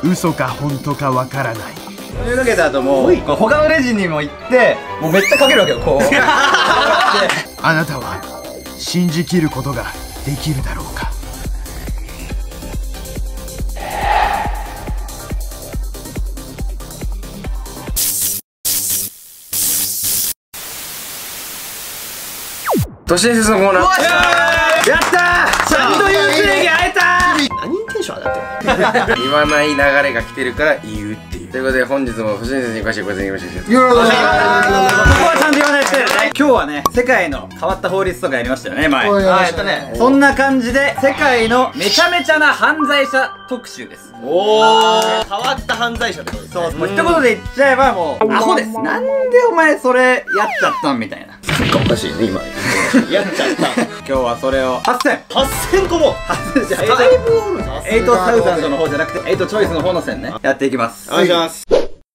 嘘か本当かわからない。 お湯かけた後も他のレジにも行ってもうめっちゃかけるわけよこうあなたは信じきることができるだろうか。 都市伝説のコーナー。やったー、ちゃんと言う正義会えたー。 何テンション上がってる。 言わない流れが来てるから言うっていう。ということで本日も都市伝説に詳しいご説明しましょう。 よろしくお願いします。ここはちゃんと言わないとね。今日はね世界の変わった法律とかやりましたよね前。 やったね。 そんな感じで世界のめちゃめちゃな犯罪者特集です。 おお。変わった犯罪者ってことですね。 そう、もう一言で言っちゃえばもうアホです。なんでお前それやっちゃったんみたいな。 おかしいね今。やっちゃった。 今日はそれを8000 個も。 じゃあだいぶおるな。 8000の方じゃなくて8チョイスの方の線ねやっていきます。 お願いします。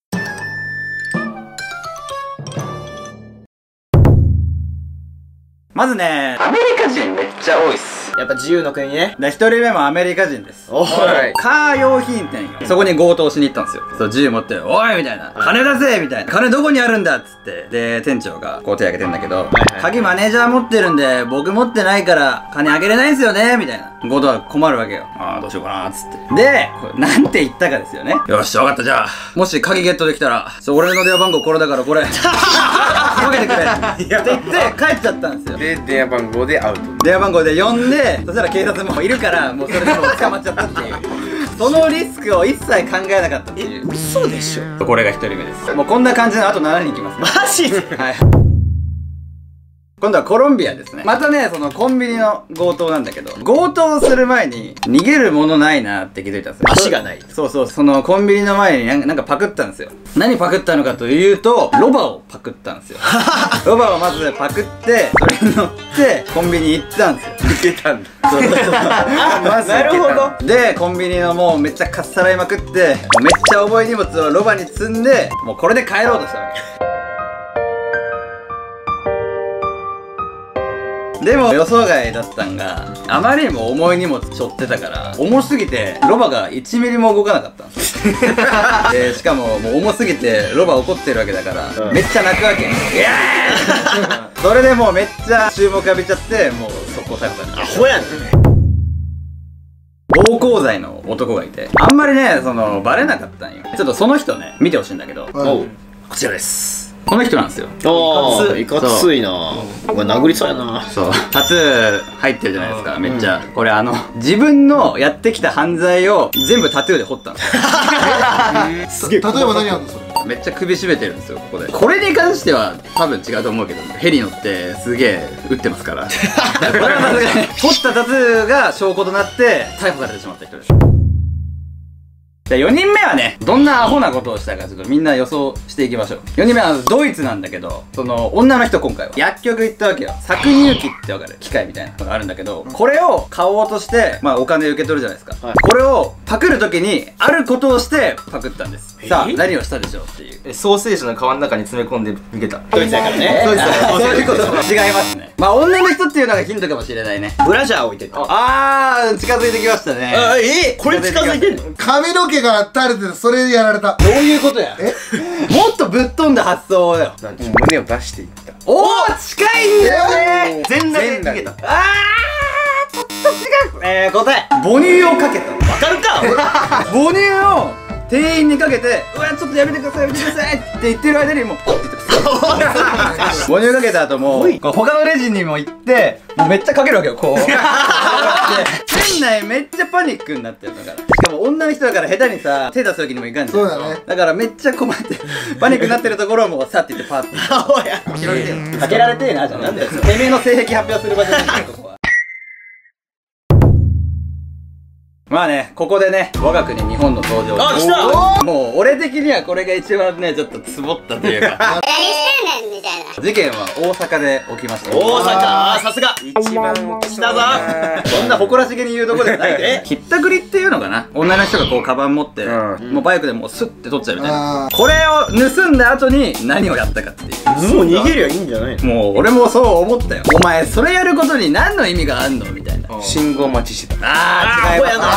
まずねアメリカ人めっちゃ多いっす。 やっぱ自由の国ね。 で1人目もアメリカ人です。 おはいカー用品店よ。そこに強盗しに行ったんですよ。そう銃持って「おい!」みたいな「金出せ!」みたいな「金どこにあるんだ!」っつってで店長がこう手挙げてんだけど「鍵マネージャー持ってるんで僕持ってないから金あげれないんすよね」みたいな。強盗は困るわけよ。ああどうしようかなっつってでこれなんて言ったかですよね。よし分かった。じゃあもし鍵ゲットできたら俺の電話番号これだからこれかけてくれって言って帰っちゃったんですよ。 で電話番号でアウト。 電話番号で呼んでそしたら警察もいるからもうそれでもう捕まっちゃったっていうそのリスクを一切考えなかったっていう。 嘘でしょ。 これが1人目です。もうこんな感じのあと7人いきます。 マジで。 はい今度はコロンビアですね。またねそのコンビニの強盗なんだけど強盗する前に逃げるものないなって気づいたんですよ。 足がない。 そうそうそのコンビニの前になんかパクったんですよ。何パクったのかというとロバをパクったんですよ。ロバをまずパクってそれに乗ってコンビニ行ったんですよ。 受けたんだ。 そうそうそうまずなるほど。 でコンビニのもうめっちゃかっさらいまくってもうめっちゃ重い荷物をロバに積んでもうこれで帰ろうとしたわけ。でも予想外だったんがあまりにも重い荷物背負ってたから重すぎてロバが1ミリも動かなかったんですよ。でしかももう重すぎてロバ怒ってるわけだから、めっちゃ泣くわけ。イエーイそれでもうめっちゃ注目浴びちゃってもう速攻逮捕された。 アホやねん。 暴行罪の男がいてあんまりねそのバレなかったんよ。ちょっとその人ね見てほしいんだけど、こちらです。この人なんですよ。 いかついな。お前殴りそうやな。 そうタトゥー入ってるじゃないですか。めっちゃこれ自分のやってきた犯罪を全部タトゥーで彫ったんですよ。 すげえ。 例えば何あるのそれ。 めっちゃ首絞めてるんですよここで。これに関しては多分違うと思うけどヘリ乗ってすげえ撃ってますから。これはまずね彫ったタトゥーが証拠となって逮捕されてしまった人です。じゃあ4人目はねどんなアホなことをしたかちょっとみんな予想していきましょう。4人目はドイツなんだけどその女の人今回は薬局行ったわけよ。搾乳機ってわかる機械みたいなのがあるんだけどこれを買おうとしてまあお金受け取るじゃないですか、これをパクる時にあることをしてパクったんです。さあ何をしたでしょうっていう。 ソーセージの皮の中に詰め込んで逃げた。 ドイツやからね。 そういうこと違いますね。まあ女の人っていうのがヒントかもしれないね。 ブラジャー置いてた。 近づいてきましたね。 これ近づいてんの。 髪の毛が垂れててそれでやられた。 どういうことや。もっとぶっ飛んだ発想だよ。 胸を出していった。 おー近いんだよね。 全裸で逃げた。 ちょっと違う。答え母乳をかけた。 わかるか。 母乳を店員にかけて「うわちょっとやめてくださいやめてください」って言ってる間にもうポッて言ってます。母乳かけた後も他のレジにも行ってもうめっちゃかけるわけよこう。店内めっちゃパニックになってるんだから。しかも女の人だから下手にさ手出すわけにもいかんじゃん。 そうだね。 だからめっちゃ困ってパニックになってるところをもうさって言ってパッてアホや。 かけられてえなじゃん。なんだよてめえの性癖発表する場所じゃないここは。まあね、ここでね、我が国日本の登場。 あ、来た。 もう俺的にはこれが一番ね、ちょっとツボったというか。 何してんねんみたいな。 事件は大阪で起きました。 大阪、さすが。 一番来たぞ。 そんな誇らしげに言うとこでないで。ひったくりっていうのかな。女の人がこうカバン持って、もうバイクでもうスッて取っちゃうみたいな。これを盗んだ後に何をやったかっていう。 もう逃げりゃいいんじゃないの。 もう俺もそう思ったよ。お前それやることに何の意味があんのみたいな。 信号待ちしてた。 違います。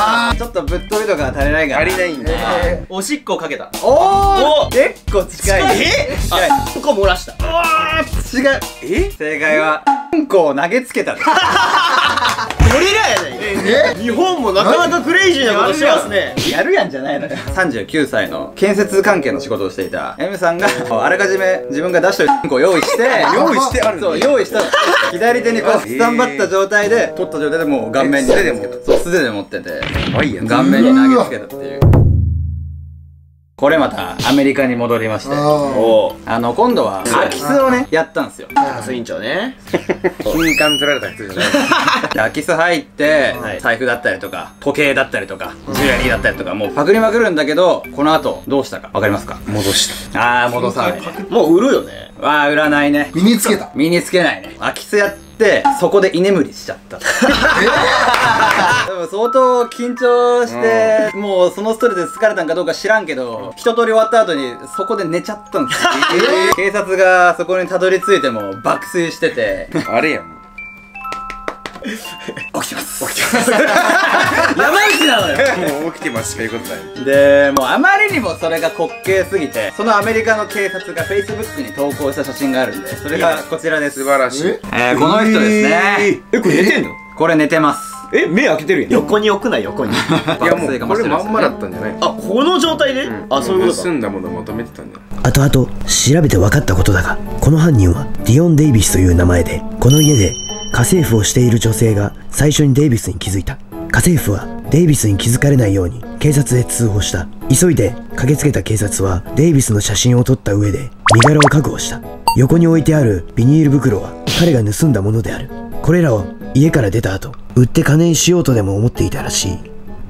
ちょっとぶっ飛びとか足りないから足りないんだ。 おしっこをかけた。 おお結構近い。近い。 うんこ漏らした。 違う。正解はうんこを投げつけたです。 ゴリラやないか。日本もなかなかクレイジーなことしてますね。 やるやんじゃないのよ。39歳の建設関係の仕事をしていた M さんがあらかじめ自分が出しといたうんこを用意して用意してあるの。 そう用意したの。左手にこうスタンバった状態で取った状態でもう顔面に投げつけた。そう素手で持ってて顔面に投げつけたっていう。これまたアメリカに戻りまして、今度は空き巣をねやったんですよ。 高須委員長ね。 金管取られた人じゃない。 空き巣入って財布だったりとか時計だったりとかジュエリーだったりとかもうパクりまくるんだけど、この後どうしたかわかりますか？ 戻した。 ああ戻さないね。 もう売るよね。 わあ売らないね。 身につけた。 身につけないね。空き巣やってそこで居眠りしちゃった。でも相当緊張してもうそのストレスで疲れたんかどうか知らんけど、一通り終わった後にそこで寝ちゃったんですよ。警察がそこにたどり着いても爆睡しててあれやん。 起きてます山内なのよ。 もう起きてますしか言うことない。 でもうあまりにもそれが滑稽すぎて、そのアメリカの警察が Facebook に投稿した写真があるんで、それがこちらです。 素晴らしい。 この人ですね。 これ寝てんの？ これ寝てます。 目開けてるやん。横に置くな、横に。 いやもうこれまんまだったんじゃない？ あ、この状態で？あ、そういうことか。 盗んだものを求めてたんだよ。 後々調べて分かったことだが、この犯人はディオン・デイビスという名前で、この家で家政婦をしている女性が最初にデイビスに気づいた。家政婦はデイビスに気づかれないように警察へ通報した。急いで駆けつけた警察はデイビスの写真を撮った上で身柄を確保した。横に置いてあるビニール袋は彼が盗んだものである。これらを家から出た後売って金にしようとでも思っていたらしい。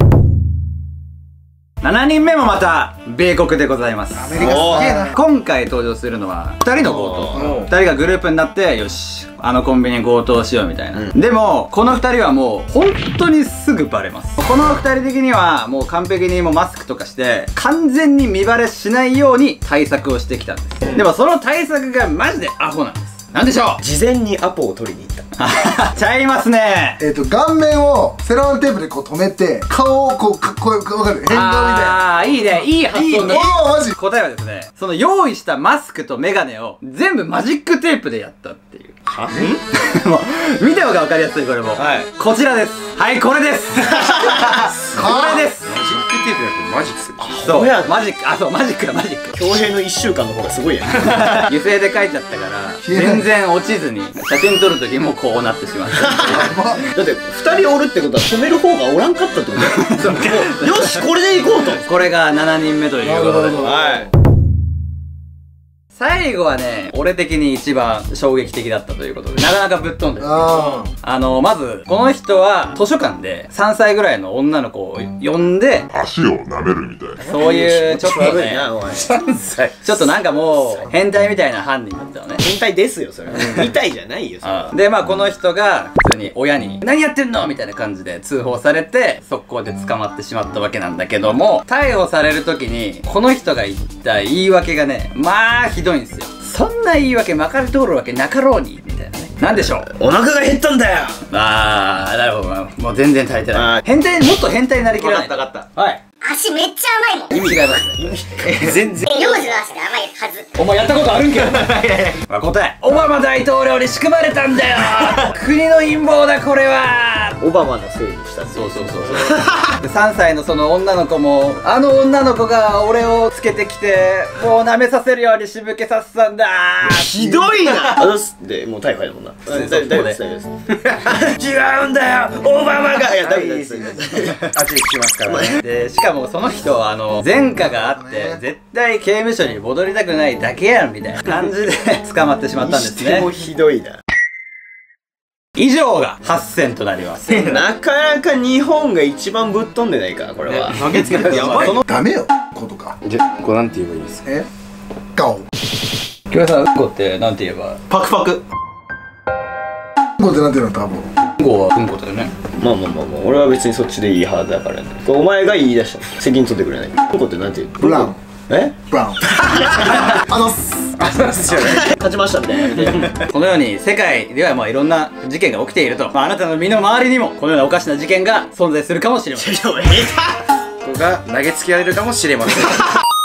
7人目もまた米国でございます。 アメリカすげえな。 今回登場するのは2人の強盗。2人がグループになってよしあのコンビニ強盗しようみたいな、でもこの2人はもう本当にすぐバレます。この2人的にはもう完璧にもうマスクとかして完全に見バレしないように対策をしてきたんです。でもその対策がマジでアホなんです。なんでしょう？ 事前にアポを取りに行った。 ちゃいますね。 顔面をセロハンテープでこう止めて、顔をこうわかる？変顔みたいな。 ああいいね、いい発想だ。 マジ。 答えはですね、その用意したマスクとメガネを全部マジックテープでやったっていう。は？もう見た方が分かりやすい。これもこちらです。はい、これです。これです。 マジックテープじゃなくてマジック。 そうマジック。あ、そうマジックだ、マジック。 恭平の1週間の方がすごいやん。 油性で描いちゃったから全然落ちずに写真撮る時もこうなってしまった。 だって2人おるってことは止める方がおらんかったってことだよ。よし、これで行こうと。 これが7人目ということで、 はい。 最後はね、俺的に一番衝撃的だったということで、なかなかぶっ飛んでる。まず、この人は図書館で3歳ぐらいの女の子を呼んで、 足を舐めるみたいな。 そういう、ちょっとね、 3歳。 ちょっとなんかもう、変態みたいな犯人だったのね。 変態ですよ、それ。みたいじゃないよ、それ。 で、まあこの人が、普通に親に、何やってんのみたいな感じで通報されて、速攻で捕まってしまったわけなんだけども、逮捕される時に、この人が言った言い訳がね、まあひどいんですよ。そんな言い訳まかり通るわけなかろうにみたいなね。なんでしょう？ お腹が減ったんだよ。 あー、なるほど。もう全然足りてない。変態、もっと変態になりきらない。 分かった。 はい。 足めっちゃ甘いもん。 意味違いますね。 全然。 幼児の足で甘いはず。 お前やったことあるんけど。まあ答え。オバマ大統領に仕組まれたんだよ。国の陰謀だこれは。 オバマのせいにした。 そうそう。で3歳のその女の子も、あの女の子が俺をつけてきて、もう舐めさせるようにしぶけさせたんだ。 ひどいな。でもう逮捕やもんな。大丈夫です。違うんだよ、オバマが。いや、ダメです。 あっちで聞きますからね。 でしかもその人は前科があって絶対刑務所に戻りたくないだけやんみたいな感じで捕まってしまったんですね。 もうひどいな。 以上が8選となります。 なかなか日本が一番ぶっ飛んでないかこれは。 投げつけてやばい。 ダメよ。ことか。 じゃこれなんて言えばいいですか？ ガオ。 京平さん、うんこってなんて言えば？ パクパク。 うんこってなんていうの多分。 うんこはうんこだよね。 まあ俺は別にそっちでいい派だからね。お前が言い出したの責任取ってくれない。うんこってなんて言う？ ブラン。 ブラウン勝ちましたみたいな。 このように世界ではまあいろんな事件が起きていると、まあ、あなたの身の回りにもこのようなおかしな事件が存在するかもしれません。 ここが投げつけられるかもしれません。